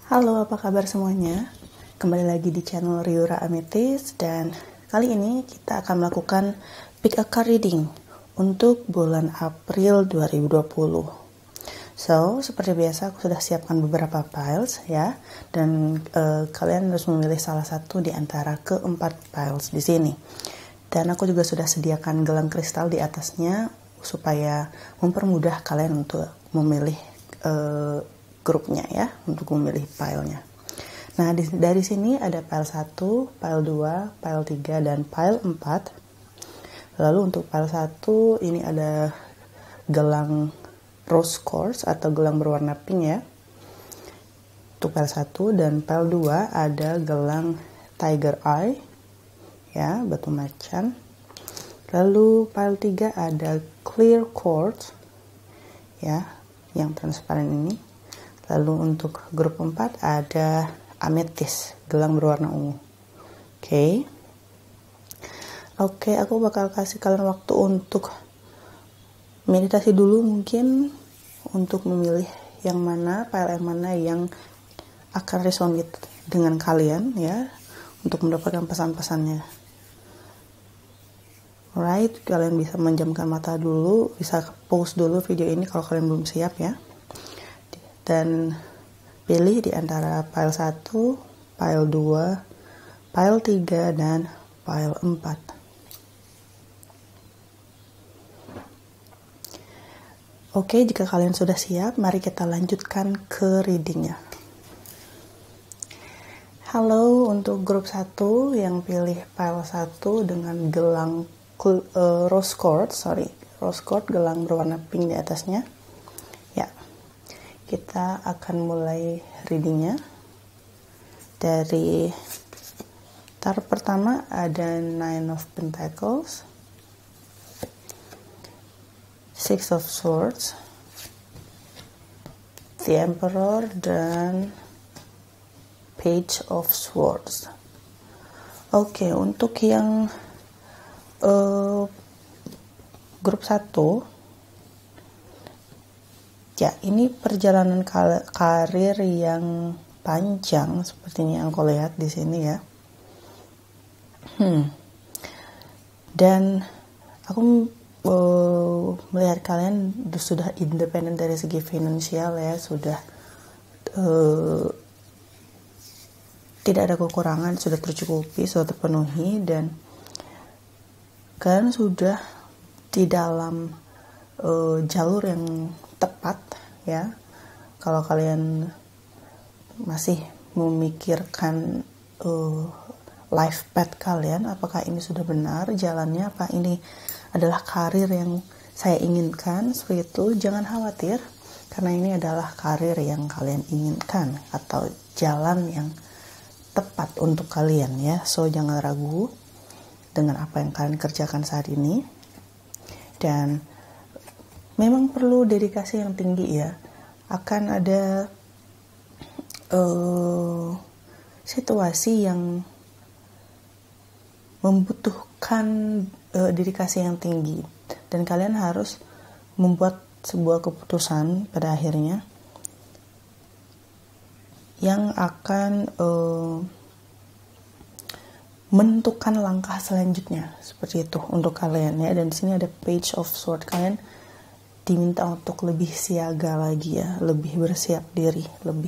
Halo, apa kabar semuanya? Kembali lagi di channel Riura Amethyst, dan kali ini kita akan melakukan pick a card reading untuk bulan April 2020. So, seperti biasa aku sudah siapkan beberapa piles ya, dan kalian harus memilih salah satu di antara keempat piles di sini. Dan aku juga sudah sediakan gelang kristal di atasnya supaya mempermudah kalian untuk memilih grupnya ya, untuk memilih filenya. Nah, dari sini ada file 1, file 2, file 3, dan file 4. Lalu untuk file 1 ini ada gelang rose quartz atau gelang berwarna pink ya. Untuk file 1, dan file 2 ada gelang tiger eye ya, batu macan. Lalu file 3 ada clear quartz ya, yang transparan ini. Lalu untuk grup 4 ada amethyst, gelang berwarna ungu. Oke, aku bakal kasih kalian waktu untuk meditasi dulu mungkin, untuk memilih yang mana, file yang mana yang akan resonate dengan kalian ya, untuk mendapatkan pesan-pesannya. Alright, kalian bisa menjamkan mata dulu, bisa pause dulu video ini kalau kalian belum siap ya. Dan pilih di antara file 1, file 2, file 3, dan file 4. Oke, jika kalian sudah siap, mari kita lanjutkan ke readingnya. Halo untuk grup 1 yang pilih file 1 dengan gelang rose quartz gelang berwarna pink di atasnya. Ya. Kita akan mulai readingnya. Dari tarot pertama ada Nine of Pentacles, Six of Swords, The Emperor, dan Page of Swords. Oke, untuk yang grup 1 ya, ini perjalanan karir yang panjang sepertinya yang aku lihat di sini ya. Dan aku melihat kalian sudah independen dari segi finansial ya, sudah tidak ada kekurangan, sudah tercukupi, sudah terpenuhi, dan kalian sudah di dalam jalur yang tepat ya. Kalau kalian masih memikirkan life path kalian, apakah ini sudah benar jalannya, apa ini adalah karir yang saya inginkan, seperti itu, jangan khawatir, karena ini adalah karir yang kalian inginkan atau jalan yang tepat untuk kalian ya. So jangan ragu dengan apa yang kalian kerjakan saat ini, dan memang perlu dedikasi yang tinggi ya. Akan ada situasi yang membutuhkan dedikasi yang tinggi, dan kalian harus membuat sebuah keputusan pada akhirnya yang akan menentukan langkah selanjutnya, seperti itu untuk kalian ya. Dan di sini ada Page of Swords, kalian diminta untuk lebih siaga lagi ya, lebih bersiap diri, lebih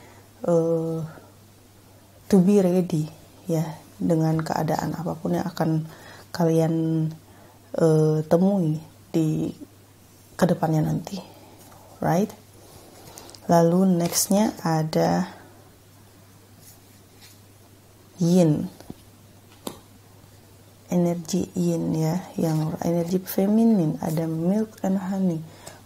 to be ready ya, dengan keadaan apapun yang akan kalian temui di kedepannya nanti, right? Lalu nextnya ada Yin, energi yin ya, yang energi feminin, ada milk and honey.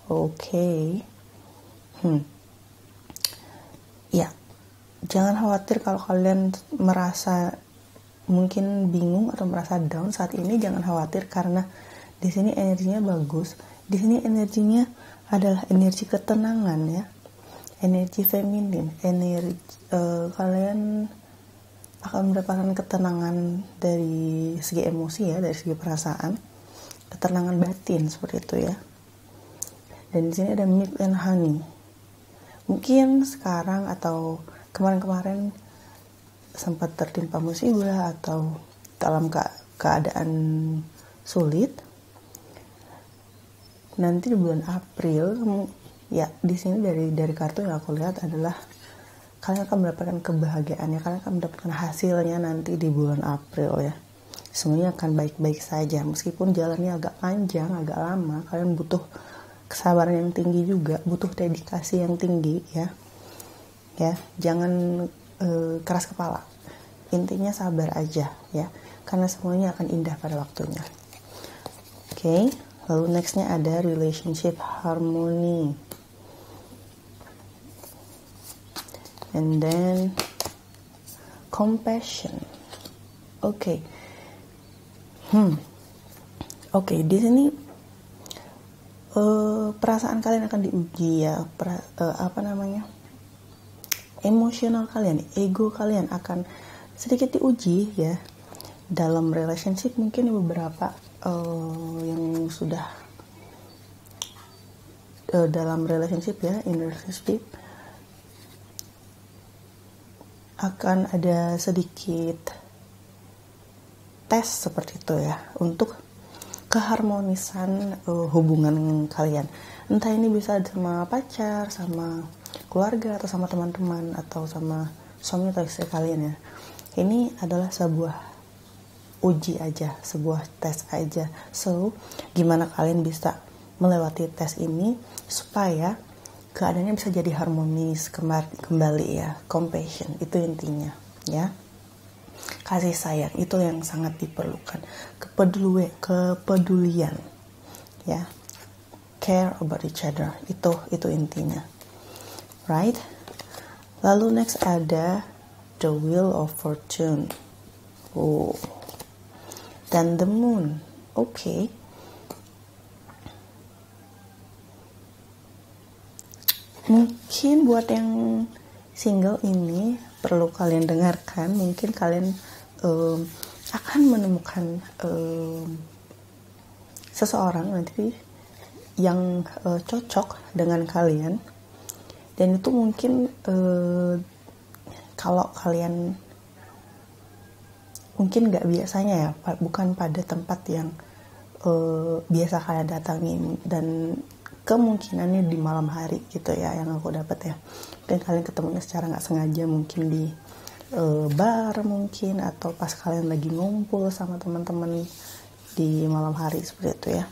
Ya, jangan khawatir kalau kalian merasa mungkin bingung atau merasa down saat ini. Jangan khawatir, karena di sini energinya bagus. Di sini energinya adalah energi ketenangan ya, energi feminin, energi kalian akan mendapatkan ketenangan dari segi emosi ya, dari segi perasaan, ketenangan batin seperti itu ya. Dan di sini ada milk and honey. Mungkin sekarang atau kemarin-kemarin sempat tertimpa musibah atau dalam keadaan sulit, nanti di bulan April, ya di sini dari kartu yang aku lihat adalah kalian akan mendapatkan kebahagiaannya, kalian akan mendapatkan hasilnya nanti di bulan April ya. Semuanya akan baik-baik saja, meskipun jalannya agak panjang, agak lama. Kalian butuh kesabaran yang tinggi juga, butuh dedikasi yang tinggi ya. Ya, jangan keras kepala. Intinya sabar aja ya, karena semuanya akan indah pada waktunya. Oke, lalu nextnya ada relationship harmony. And then compassion. Oke. Oke, di sini perasaan kalian akan diuji ya. Emosional kalian, ego kalian akan sedikit diuji ya. Dalam relationship mungkin beberapa yang sudah dalam relationship ya, in relationship akan ada sedikit tes seperti itu ya, untuk keharmonisan hubungan kalian. Entah ini bisa sama pacar, sama keluarga, atau sama teman-teman, atau sama suami atau istri kalian ya. Ini adalah sebuah uji aja, sebuah tes aja. So, gimana kalian bisa melewati tes ini supaya keadaannya bisa jadi harmonis kembali ya. Compassion, itu intinya ya. Kasih sayang itu yang sangat diperlukan, kepedulian ya, care about each other, itu intinya, right? Lalu next ada the wheel of fortune, dan the moon. Oke. Mungkin buat yang single ini perlu kalian dengarkan. Mungkin kalian akan menemukan seseorang nanti yang cocok dengan kalian, dan itu mungkin kalau kalian mungkin gak biasanya ya, bukan pada tempat yang biasa kalian datangi, dan kemungkinannya di malam hari gitu ya yang aku dapat ya. Mungkin kalian ketemunya secara gak sengaja, mungkin di bar mungkin, atau pas kalian lagi ngumpul sama teman-teman di malam hari seperti itu ya.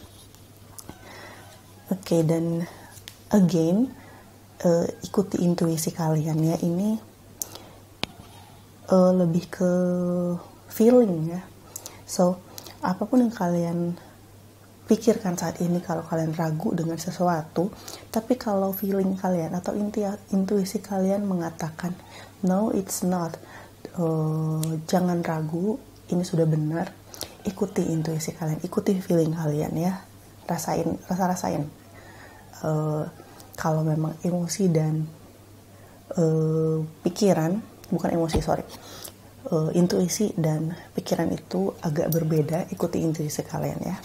Oke, dan again ikuti intuisi kalian ya. Ini lebih ke feeling ya. So apapun yang kalian pikirkan saat ini, kalau kalian ragu dengan sesuatu, tapi kalau feeling kalian atau intuisi kalian mengatakan no, it's not, jangan ragu, ini sudah benar. Ikuti intuisi kalian, ikuti feeling kalian ya, rasain. Kalau memang emosi dan pikiran, bukan emosi, intuisi dan pikiran itu agak berbeda, ikuti intuisi kalian ya.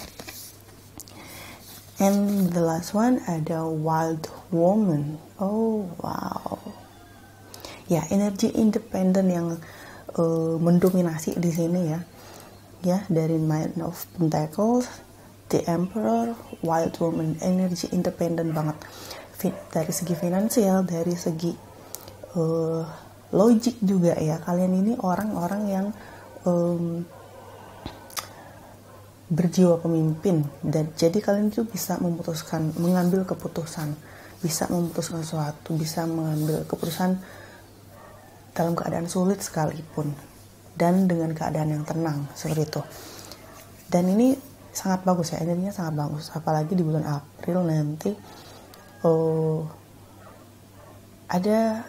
And the last one ada wild woman. Oh wow. Ya, energi independen yang mendominasi di sini ya. Ya, dari Knight of Pentacles, The Emperor, wild woman, energi independen banget. Dari segi finansial, dari segi logik juga ya. Kalian ini orang-orang yang berjiwa pemimpin, dan jadi kalian itu bisa mengambil keputusan, bisa memutuskan sesuatu, bisa mengambil keputusan dalam keadaan sulit sekalipun, dan dengan keadaan yang tenang seperti itu. Dan ini sangat bagus ya, energinya sangat bagus, apalagi di bulan April nanti ada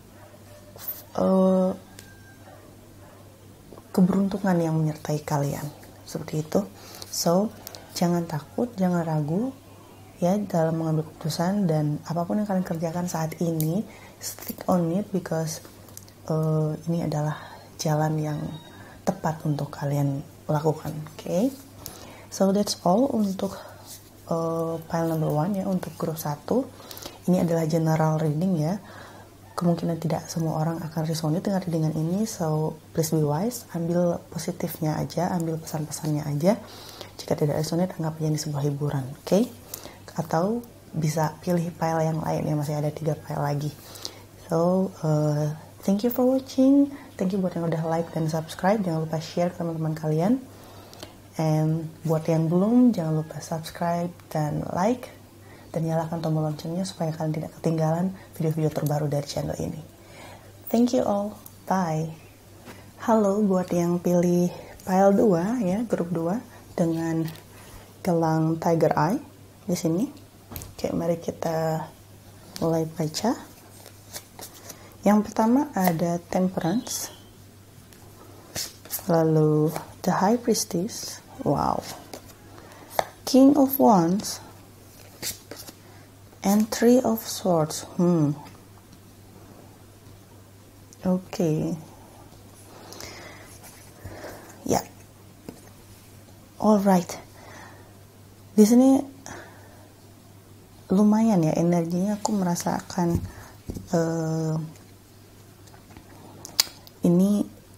keberuntungan yang menyertai kalian seperti itu. So, jangan takut, jangan ragu ya dalam mengambil keputusan, dan apapun yang kalian kerjakan saat ini, stick on it, because ini adalah jalan yang tepat untuk kalian lakukan. Okay? So that's all untuk pile number 1 ya, untuk grup 1. Ini adalah general reading ya. kemungkinan tidak semua orang akan resonate dengan ini, so please be wise, ambil positifnya aja, ambil pesan-pesannya aja. Jika tidak resonate, anggap ini sebuah hiburan, oke? Atau bisa pilih file yang lain ya, masih ada 3 file lagi. So thank you for watching, thank you buat yang udah like dan subscribe, jangan lupa share ke teman-teman kalian. And buat yang belum, jangan lupa subscribe dan like, dan nyalakan tombol loncengnya supaya kalian tidak ketinggalan video-video terbaru dari channel ini. Thank you all, bye. Halo buat yang pilih file 2 ya, grup 2 dengan gelang Tiger Eye di sini. Oke, mari kita mulai baca. Yang pertama ada Temperance, lalu The High Priestess, wow, King of Wands, and 3 of Swords. Okay. Ya. Yeah. Alright. Di sini lumayan ya energinya, aku merasakan ini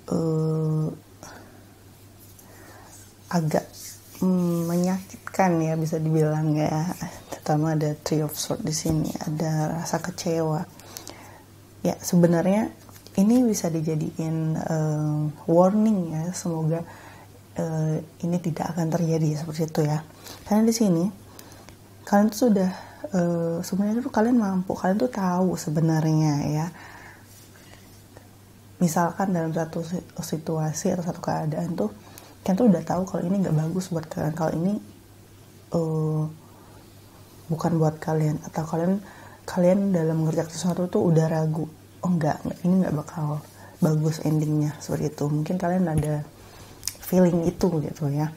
agak menyakitkan ya, bisa dibilang ya. Terutama ada 3 of Swords di sini, ada rasa kecewa. Ya, sebenarnya ini bisa dijadiin warning ya, semoga ini tidak akan terjadi seperti itu ya. Karena di sini kalian tuh sudah sebenarnya tuh kalian mampu, kalian tuh tahu sebenarnya ya. Misalkan dalam satu situasi atau satu keadaan tuh kalian tuh udah tahu kalau ini nggak bagus buat kalian, kalau ini bukan buat kalian, atau kalian dalam mengerjakan sesuatu tuh udah ragu, oh enggak, ini nggak bakal bagus endingnya, seperti itu. Mungkin kalian ada feeling itu gitu ya,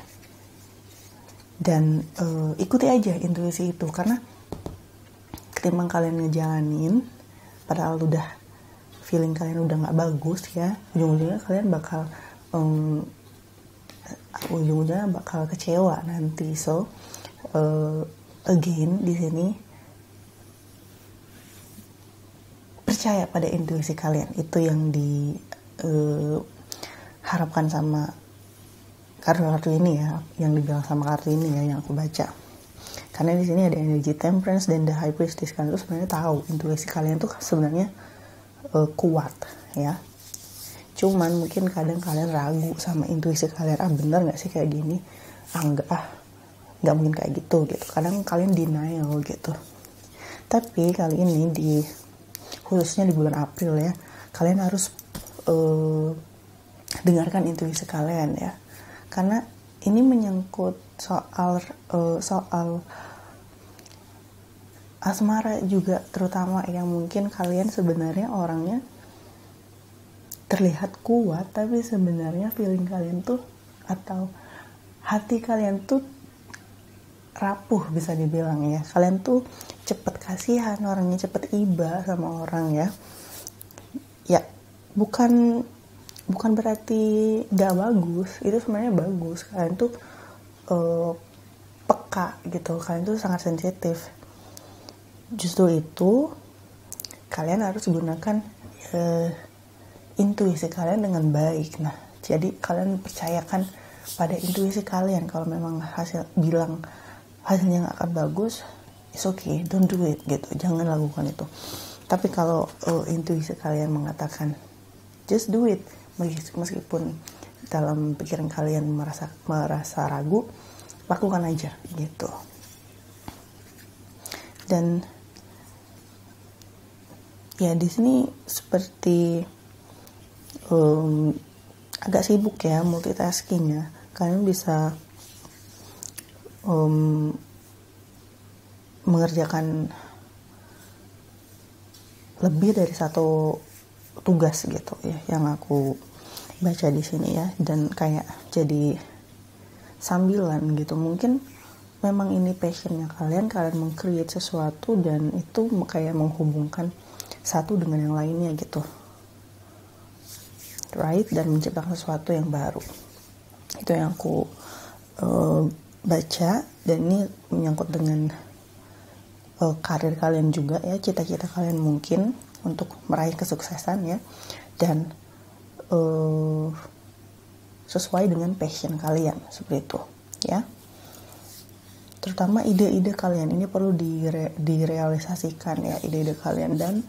dan ikuti aja intuisi itu, karena ketimbang kalian ngejalanin padahal udah feeling kalian udah nggak bagus ya, ujung-ujungnya kalian bakal kecewa nanti. So again di sini percaya pada intuisi kalian, itu yang diharapkan sama kartu ini ya, yang dibilang sama kartu ini ya, yang aku baca. Karena di sini ada energi Temperance dan The High Priestess. Kalian tuh sebenarnya tahu intuisi kalian tuh sebenarnya kuat ya. Cuman mungkin kadang kalian ragu sama intuisi kalian, bener nggak sih kayak gini? Nggak mungkin kayak gitu. Kadang kalian denial gitu. Tapi kali ini khususnya di bulan April ya, kalian harus dengarkan intuisi kalian ya, karena ini menyangkut soal asmara juga, terutama yang mungkin kalian sebenarnya orangnya terlihat kuat, tapi sebenarnya feeling kalian tuh atau hati kalian tuh rapuh, bisa dibilang ya. Kalian tuh cepet kasihan orangnya, cepet iba sama orang ya. Ya, bukan berarti gak bagus, itu sebenarnya bagus. Kalian tuh peka gitu, kalian tuh sangat sensitif. Justru itu kalian harus gunakan intuisi kalian dengan baik. Nah, jadi kalian percayakan pada intuisi kalian. Kalau memang hasilnya gak akan bagus, it's okay, don't do it gitu, jangan lakukan itu. Tapi kalau intuisi kalian mengatakan just do it, meskipun dalam pikiran kalian merasa ragu, lakukan aja gitu. Dan ya di sini seperti agak sibuk ya, multitasking ya. Kalian bisa mengerjakan lebih dari satu tugas gitu ya, yang aku baca di sini ya, dan kayak jadi sambilan gitu. Mungkin memang ini passionnya kalian meng-create sesuatu, dan itu kayak menghubungkan satu dengan yang lainnya gitu, right, dan menciptakan sesuatu yang baru. Itu yang aku baca, dan ini menyangkut dengan karir kalian juga ya, cita-cita kalian mungkin untuk meraih kesuksesan ya, dan sesuai dengan passion kalian, seperti itu ya. Terutama ide-ide kalian ini perlu direalisasikan ya, ide-ide kalian. Dan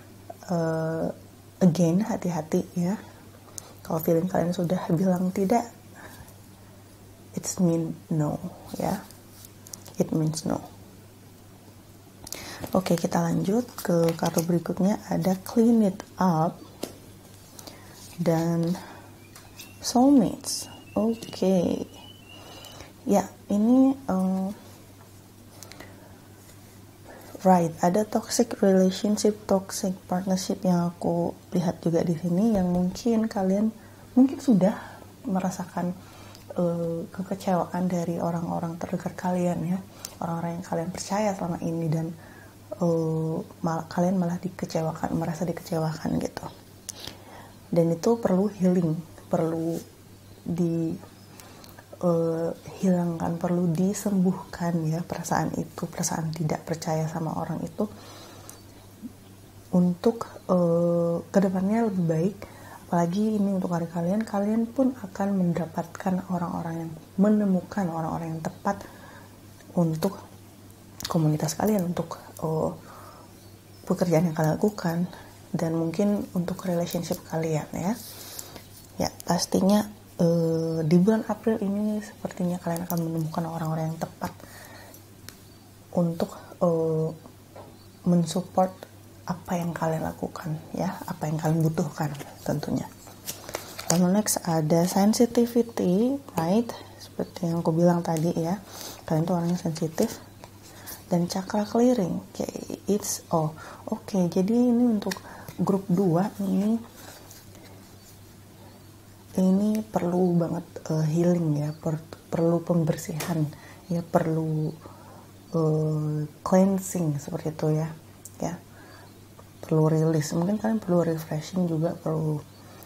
again, hati-hati ya, kalau feeling kalian sudah bilang tidak, it's mean no ya, it means no. Oke, kita lanjut ke kartu berikutnya. Ada clean it up dan soulmates. Oke. Ya, ini right, ada toxic relationship, toxic partnership yang aku lihat juga di sini, yang mungkin kalian sudah merasakan kekecewaan dari orang-orang terdekat kalian ya, orang-orang yang kalian percaya selama ini, dan kalian malah dikecewakan, merasa dikecewakan gitu. Dan itu perlu healing, perlu hilangkan, perlu disembuhkan ya, perasaan itu, perasaan tidak percaya sama orang itu, untuk kedepannya lebih baik. Apalagi ini untuk hari kalian pun akan mendapatkan menemukan orang-orang yang tepat untuk komunitas kalian, untuk pekerjaan yang kalian lakukan, dan mungkin untuk relationship kalian ya. Ya, pastinya di bulan April ini sepertinya kalian akan menemukan orang-orang yang tepat untuk mensupport apa yang kalian lakukan ya, apa yang kalian butuhkan tentunya. Lalu next ada sensitivity, right? Seperti yang aku bilang tadi ya, kalian tuh orang yang sensitif. Dan chakra clearing, jadi ini untuk grup 2 ini perlu banget healing ya, perlu pembersihan ya, perlu cleansing seperti itu ya, perlu rilis. Mungkin kalian perlu refreshing juga, perlu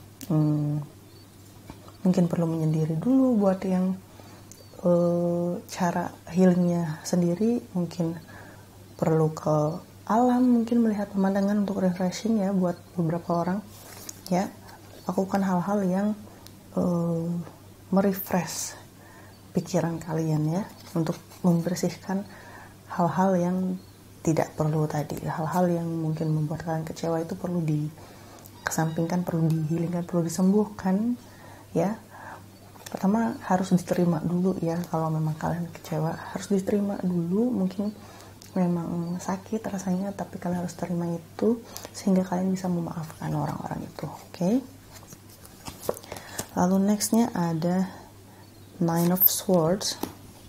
mungkin perlu menyendiri dulu buat yang cara healingnya sendiri. Mungkin perlu ke alam, mungkin melihat pemandangan untuk refreshing ya, buat beberapa orang ya. Lakukan hal-hal yang merefresh pikiran kalian ya, untuk membersihkan hal-hal yang tidak perlu tadi, hal-hal yang mungkin membuat kalian kecewa itu perlu dikesampingkan, perlu dihilangkan, perlu disembuhkan ya. Pertama harus diterima dulu ya, kalau memang kalian kecewa harus diterima dulu. Mungkin memang sakit rasanya, tapi kalian harus terima itu sehingga kalian bisa memaafkan orang-orang itu. Oke. Lalu nextnya ada Nine of Swords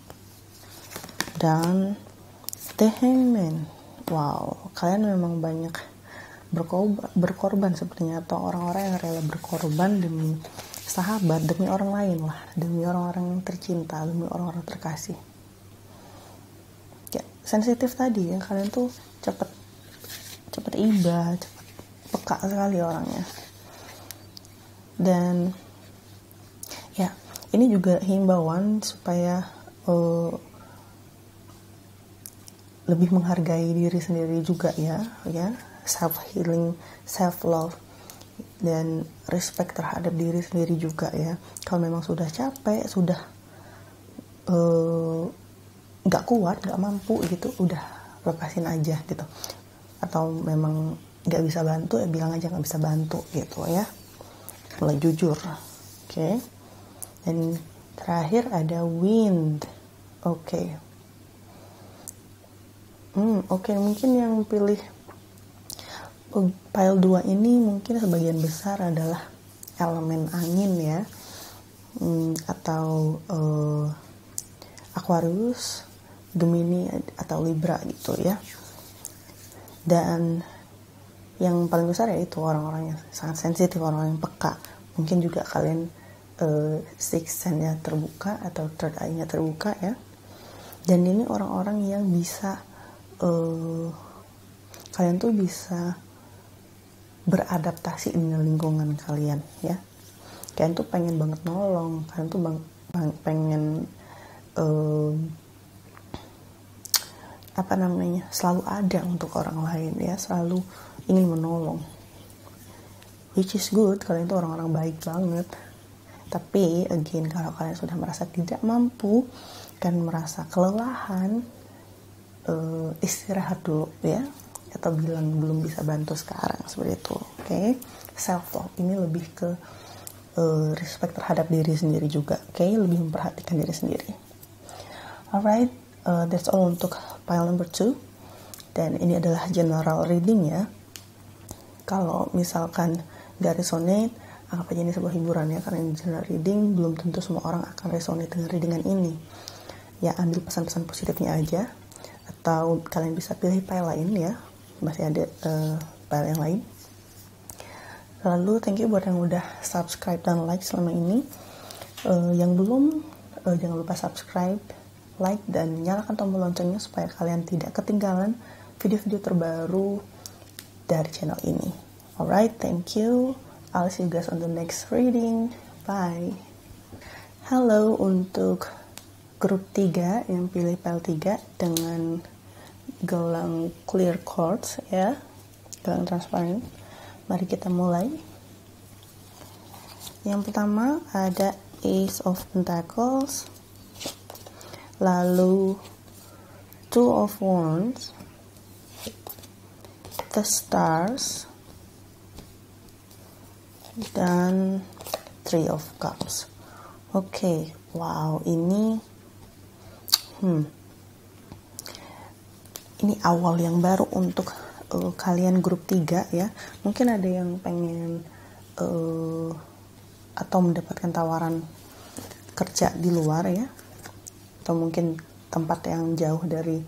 dan The Hangman. Wow, kalian memang banyak berkorban sepertinya, atau orang-orang yang rela berkorban demi sahabat, demi orang lain lah, demi orang-orang yang tercinta, demi orang-orang terkasih ya. Sensitif tadi ya, kalian tuh cepet iba, cepet peka sekali orangnya. Dan ya, ini juga himbauan supaya lebih menghargai diri sendiri juga ya, self healing, self love, dan respect terhadap diri sendiri juga ya. Kalau memang sudah capek, sudah nggak kuat, nggak mampu gitu, udah lepasin aja gitu. Atau memang nggak bisa bantu, ya bilang aja nggak bisa bantu gitu ya, mulai jujur. Oke. Dan terakhir ada Wind. Oke, mungkin yang pilih pile 2 ini mungkin sebagian besar adalah elemen angin ya, atau Aquarius, Gemini atau Libra gitu ya. Dan yang paling besar yaitu orang-orang yang sangat sensitif, orang-orang yang peka. Mungkin juga kalian sixth sense-nya terbuka atau third eye-nya terbuka ya. Dan ini orang-orang yang bisa kalian tuh bisa beradaptasi dengan lingkungan kalian ya. Kalian tuh pengen banget nolong, kalian tuh pengen selalu ada untuk orang lain ya, selalu ingin menolong, which is good. Kalian itu orang-orang baik banget. Tapi again, kalau kalian sudah merasa tidak mampu dan merasa kelelahan, istirahat dulu ya, atau bilang belum bisa bantu sekarang, seperti itu. Oke, self love ini lebih ke respect terhadap diri sendiri juga. Oke, lebih memperhatikan diri sendiri. Alright, that's all untuk pile number 2. Dan ini adalah general reading ya. Kalau misalkan gak resonate, anggap aja ini sebuah hiburan ya, karena ini general reading, belum tentu semua orang akan resonate dengan readingan ini. Ya, ambil pesan-pesan positifnya aja, atau kalian bisa pilih pile lain ya, masih ada pile yang lain. Lalu thank you buat yang udah subscribe dan like selama ini. Yang belum, jangan lupa subscribe, like, dan nyalakan tombol loncengnya supaya kalian tidak ketinggalan video-video terbaru dari channel ini. Alright, thank you. I'll see you guys on the next reading. Bye. Halo untuk grup 3 yang pilih pile 3 dengan gelang clear quartz ya, gelang transparan. Mari kita mulai. Yang pertama ada Ace of Pentacles, lalu Two of Wands, The Stars, dan Three of Cups. Oke, wow, ini awal yang baru untuk kalian grup 3 ya. Mungkin ada yang pengen atau mendapatkan tawaran kerja di luar ya, atau mungkin tempat yang jauh dari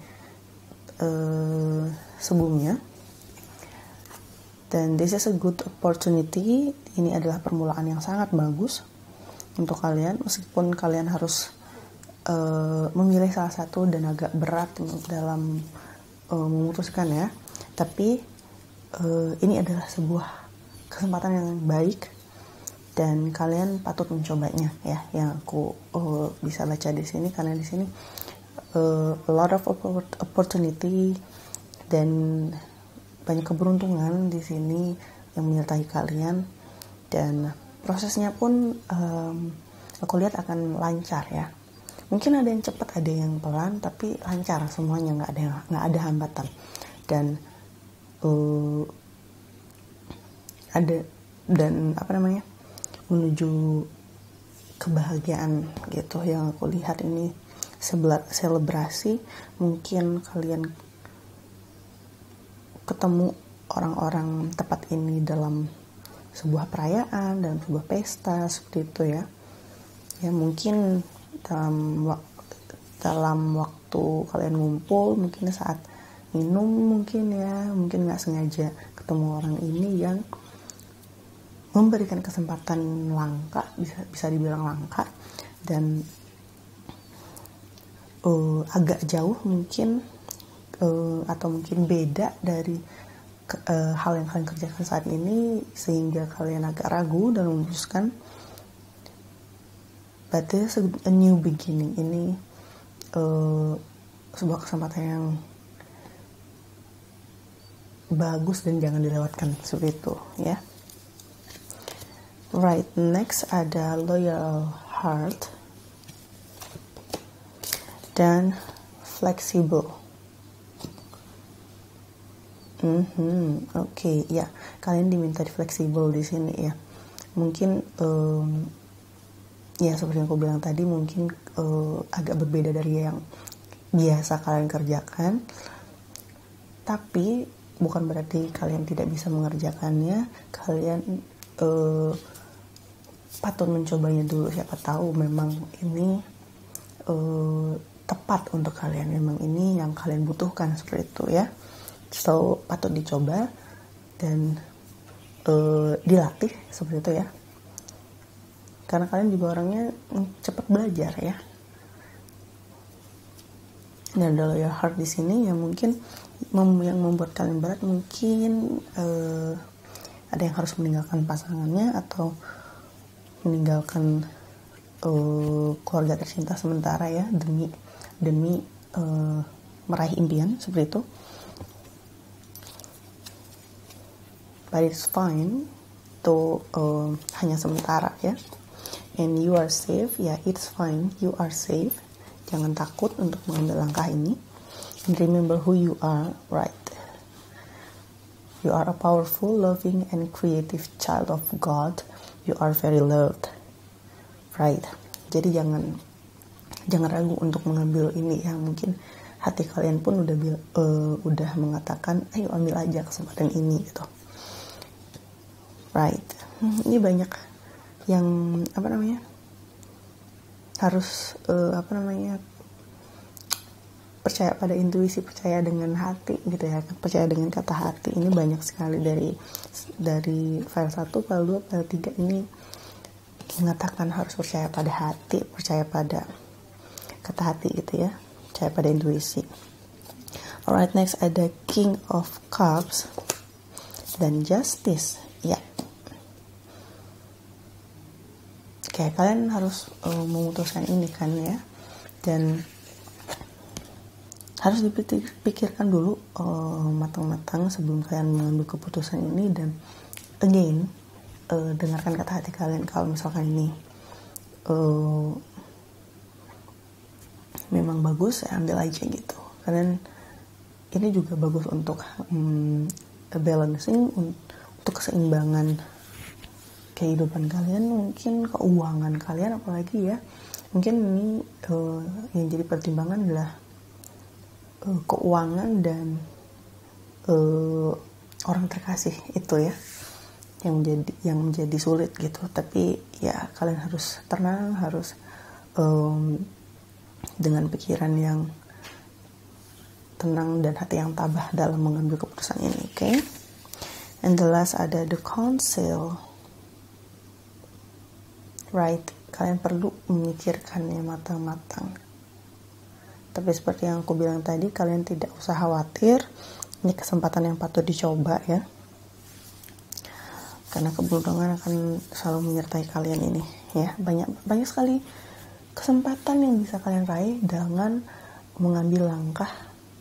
sebelumnya. Dan this is a good opportunity. Ini adalah permulaan yang sangat bagus untuk kalian, meskipun kalian harus memilih salah satu dan agak berat dalam memutuskan ya. Tapi ini adalah sebuah kesempatan yang baik dan kalian patut mencobanya ya. Yang aku bisa baca di sini, karena di sini a lot of opportunity dan banyak keberuntungan di sini yang menyertai kalian, dan prosesnya pun aku lihat akan lancar ya. Mungkin ada yang cepat, ada yang pelan, tapi lancar semuanya, nggak ada hambatan. Dan menuju kebahagiaan gitu yang aku lihat ini, selebrasi. Mungkin kalian ketemu orang-orang tepat ini dalam sebuah perayaan, dalam sebuah pesta seperti itu ya. Ya mungkin dalam waktu kalian ngumpul, mungkin saat minum, mungkin nggak sengaja ketemu orang ini yang memberikan kesempatan langka, bisa dibilang langka, dan agak jauh mungkin, atau mungkin beda dari hal yang kalian kerjakan saat ini, sehingga kalian agak ragu dan memutuskan. But this is a new beginning. Ini sebuah kesempatan yang bagus dan jangan dilewatkan, seperti itu ya. Right, next ada Loyal Heart dan Flexible. Oke, ya, kalian diminta fleksibel di sini ya. Mungkin ya seperti yang aku bilang tadi, mungkin agak berbeda dari yang biasa kalian kerjakan. Tapi bukan berarti kalian tidak bisa mengerjakannya. Kalian patut mencobanya dulu. Siapa tahu memang ini tepat untuk kalian. Memang ini yang kalian butuhkan, seperti itu ya. So, patut dicoba dan dilatih, seperti itu ya. Karena kalian juga orangnya cepat belajar ya. Dan ada Loyal Heart di sini yang mungkin yang membuat kalian berat, mungkin ada yang harus meninggalkan pasangannya atau meninggalkan keluarga tercinta sementara ya, demi meraih impian seperti itu. But it's fine, itu hanya sementara ya. And you are safe, ya it's fine, you are safe. Jangan takut untuk mengambil langkah ini. And remember who you are, right? You are a powerful, loving, and creative child of God. You are very loved, right? Jadi jangan ragu untuk mengambil ini ya. Mungkin hati kalian pun udah mengatakan, ayo ambil aja kesempatan ini gitu. Right. Ini banyak yang harus percaya pada intuisi, percaya dengan hati gitu ya, percaya dengan kata hati. Ini banyak sekali dari file 1, file 2, file 3 ini mengatakan harus percaya pada hati, percaya pada kata hati gitu ya, percaya pada intuisi. Alright, next ada King of Cups dan Justice ya. Oke, kalian harus memutuskan ini kan ya, dan harus dipikirkan dulu matang-matang sebelum kalian mengambil keputusan ini. Dan again, dengarkan kata hati kalian. Kalau misalkan ini memang bagus, ya ambil aja gitu. Kalian ini juga bagus untuk balancing, untuk keseimbangan kehidupan kalian, mungkin keuangan kalian apalagi ya. Mungkin ini yang jadi pertimbangan adalah keuangan dan orang terkasih itu ya, yang menjadi sulit gitu. Tapi ya kalian harus tenang, harus dengan pikiran yang tenang dan hati yang tabah dalam mengambil keputusan ini. Okay? And the last ada the Council. Right, kalian perlu memikirkannya matang-matang. Tapi seperti yang aku bilang tadi, kalian tidak usah khawatir. Ini kesempatan yang patut dicoba ya. Karena keberuntungan akan selalu menyertai kalian ini ya. Banyak sekali kesempatan yang bisa kalian raih dengan mengambil langkah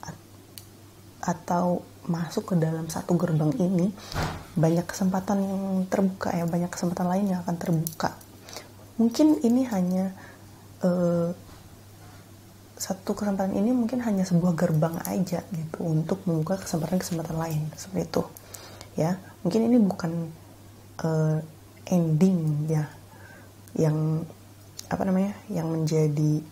atau masuk ke dalam satu gerbang ini. Banyak kesempatan yang terbuka ya, banyak kesempatan lain yang akan terbuka. Mungkin ini hanya satu kesempatan ini mungkin hanya sebuah gerbang aja gitu untuk membuka kesempatan-kesempatan lain seperti itu ya. Mungkin ini bukan ending ya, yang yang menjadi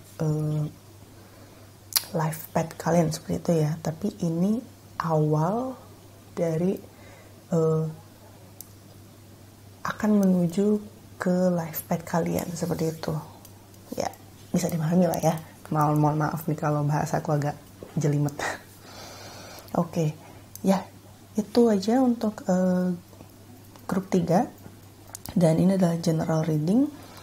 life path kalian seperti itu ya. Tapi ini awal dari akan menuju ke life path kalian seperti itu ya. Bisa dimahami lah ya. Mohon maaf nih kalau bahasa aku agak jelimet. Oke, ya itu aja untuk grup 3. Dan ini adalah general reading.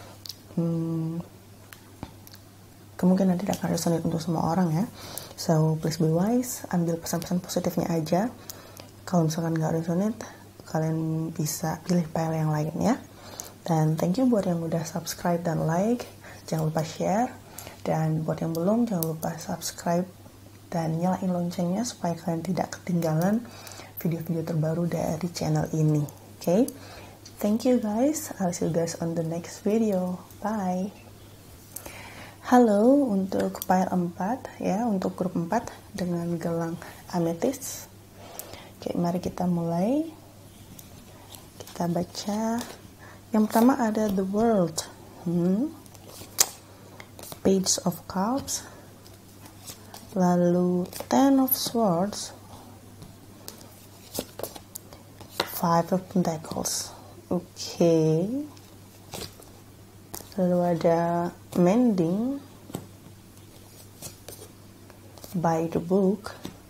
Kemungkinan tidak akan resonate untuk semua orang ya. So please be wise, ambil pesan-pesan positifnya aja. Kalau misalkan gak resonate, kalian bisa pilih file yang lain ya. Dan thank you buat yang udah subscribe dan like. Jangan lupa share. Dan buat yang belum, jangan lupa subscribe dan nyalain loncengnya supaya kalian tidak ketinggalan video-video terbaru dari channel ini. Okay? Thank you guys. I'll see you guys on the next video. Bye. Halo untuk file 4 ya, untuk grup 4 dengan gelang amethyst. Oke, mari kita mulai. Kita baca. Yang pertama ada The World, Page of Cups, lalu Ten of Swords, Five of Pentacles. Oke. Lalu ada Mending, By the Book.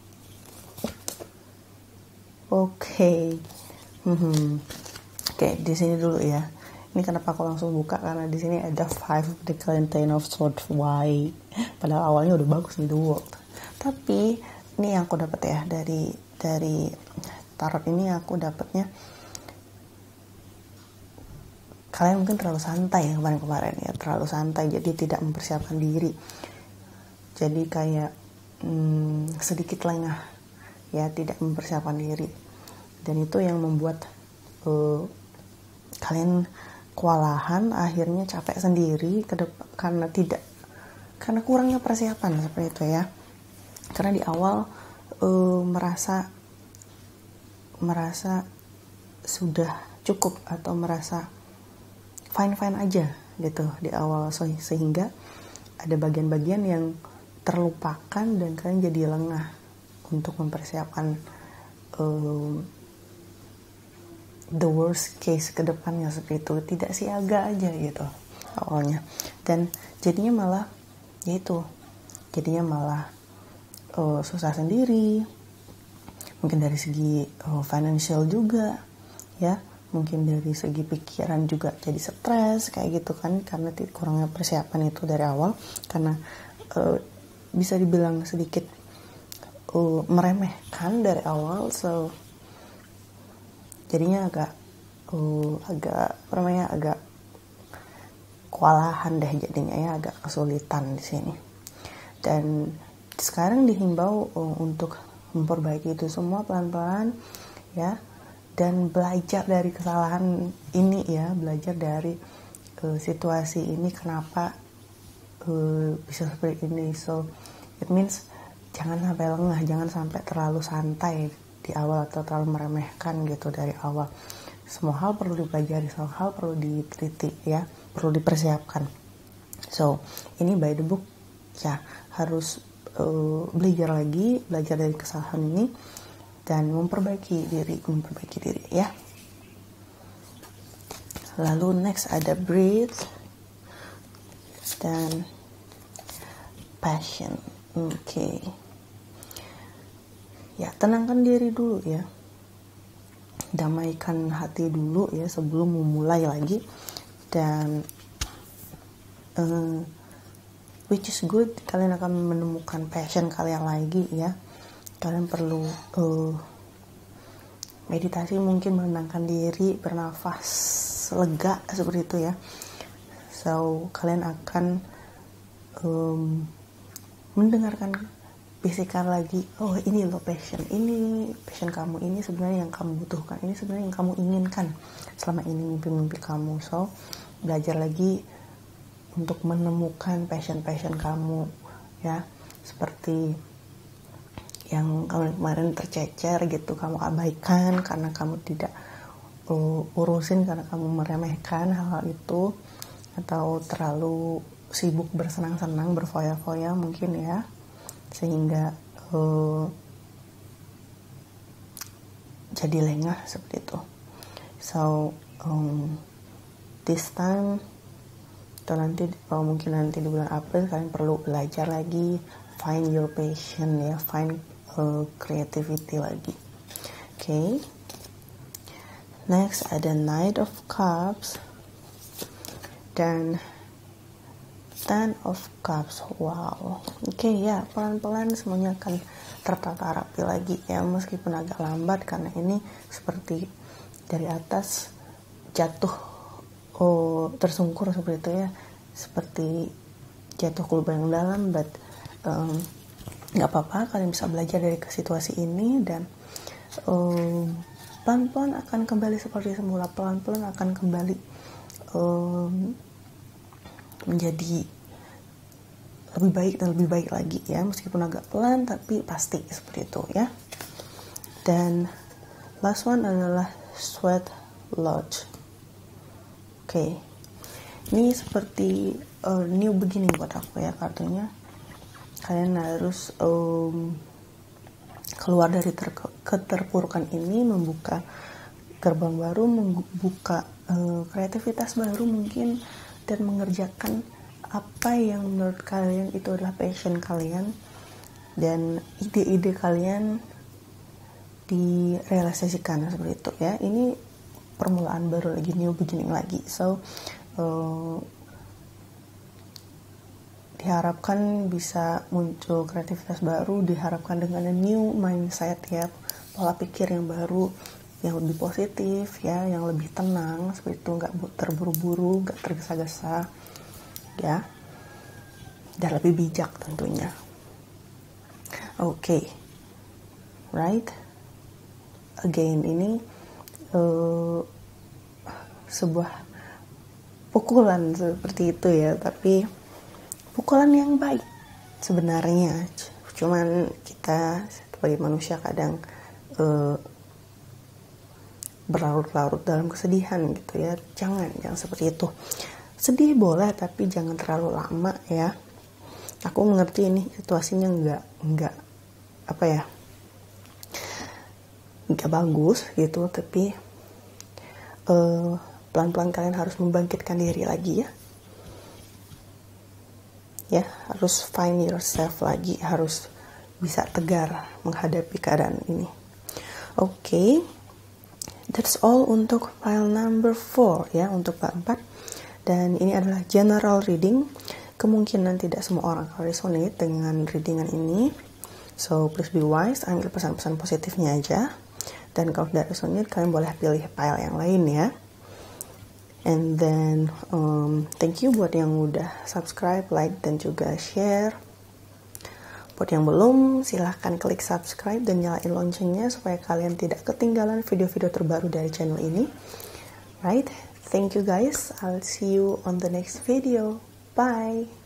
Oke. Oke, di sini dulu ya. Ini kenapa aku langsung buka, karena di sini ada Five of Pentacles and Ten of Swords. Why? Padahal awalnya udah bagus nih The World. Tapi ini yang aku dapat ya dari tarot ini, aku dapatnya kalian mungkin terlalu santai ya kemarin ya, terlalu santai, jadi tidak mempersiapkan diri. Jadi kayak sedikit lengah, ya, tidak mempersiapkan diri, dan itu yang membuat kalian kewalahan, akhirnya capek sendiri karena kurangnya persiapan seperti itu ya. Karena di awal merasa sudah cukup atau merasa fine aja gitu di awal, sehingga ada bagian-bagian yang terlupakan dan kalian jadi lengah untuk mempersiapkan the worst case ke depannya seperti itu. Tidak siaga aja gitu awalnya, dan jadinya malah susah sendiri, mungkin dari segi financial juga ya, mungkin dari segi pikiran juga jadi stres kayak gitu kan, karena kurangnya persiapan itu dari awal, karena bisa dibilang sedikit meremehkan dari awal, so jadinya agak kewalahan deh jadinya ya, agak kesulitan di sini. Dan sekarang dihimbau untuk memperbaiki itu semua pelan-pelan ya, dan belajar dari kesalahan ini ya, belajar dari situasi ini kenapa bisa seperti ini. So it means jangan sampai lengah, jangan sampai terlalu santai di awal atau terlalu meremehkan gitu dari awal. Semua hal perlu dipelajari, semua hal perlu diteliti ya, perlu dipersiapkan. So ini by the book ya, harus belajar dari kesalahan ini dan memperbaiki diri ya. Lalu next ada breathe dan passion. Oke. Ya, tenangkan diri dulu ya, damaikan hati dulu ya sebelum memulai lagi, dan which is good, kalian akan menemukan passion kalian lagi ya. Kalian perlu meditasi, mungkin menenangkan diri, bernafas lega seperti itu ya. So kalian akan mendengarkan bisikan lagi, oh ini loh passion kamu, ini sebenarnya yang kamu butuhkan, ini sebenarnya yang kamu inginkan selama ini, mimpi-mimpi kamu. So belajar lagi untuk menemukan passion kamu ya, seperti yang kemarin tercecer gitu, kamu abaikan karena kamu tidak urusin, karena kamu meremehkan hal-hal itu, atau terlalu sibuk bersenang-senang, berfoya-foya mungkin ya, sehingga jadi lengah seperti itu. So this time, atau mungkin nanti di bulan April, kalian perlu belajar lagi, find your passion ya, find creativity lagi. Okay. Next ada Knight of Cups dan Ten of Cups. Wow. Oke ya, pelan-pelan semuanya akan tertata rapi lagi ya, meskipun agak lambat karena ini seperti dari atas jatuh tersungkur seperti itu ya, seperti jatuh ke lubang yang dalam, but nggak apa-apa, kalian bisa belajar dari situasi ini, dan pelan-pelan akan kembali seperti semula, pelan-pelan akan kembali menjadi lebih baik dan lebih baik lagi ya, meskipun agak pelan tapi pasti seperti itu ya. Dan last one adalah Sweat Lodge. Oke, ini seperti new beginning buat aku ya kartunya. Kalian harus keluar dari keterpurukan ini, membuka gerbang baru, membuka kreativitas baru mungkin, dan mengerjakan apa yang menurut kalian itu adalah passion kalian, dan ide-ide kalian direalisasikan seperti itu ya. Ini permulaan baru lagi, new beginning lagi. So diharapkan bisa muncul kreativitas baru, diharapkan dengan new mindset ya, pola pikir yang baru, yang lebih positif ya, yang lebih tenang seperti itu, nggak terburu-buru, nggak tergesa-gesa ya, dan lebih bijak tentunya. Oke. Right? Again, ini sebuah pukulan seperti itu ya, tapi pukulan yang baik sebenarnya. Cuman kita sebagai manusia kadang berlarut-larut dalam kesedihan gitu ya. Jangan seperti itu. Sedih boleh, tapi jangan terlalu lama ya. Aku mengerti ini situasinya nggak apa ya, nggak bagus gitu, tapi pelan-pelan kalian harus membangkitkan diri lagi ya, harus find yourself lagi, harus bisa tegar menghadapi keadaan ini. Oke. That's all untuk file number 4 ya, untuk bab 4. Dan ini adalah general reading. Kemungkinan tidak semua orang akan resonate dengan readingan ini. So please be wise, ambil pesan-pesan positifnya aja. Dan kalau tidak resonate, kalian boleh pilih file yang lain ya. And then thank you buat yang udah subscribe, like, dan juga share. Buat yang belum, silahkan klik subscribe dan nyalain loncengnya supaya kalian tidak ketinggalan video-video terbaru dari channel ini. Right? Thank you guys. I'll see you on the next video. Bye.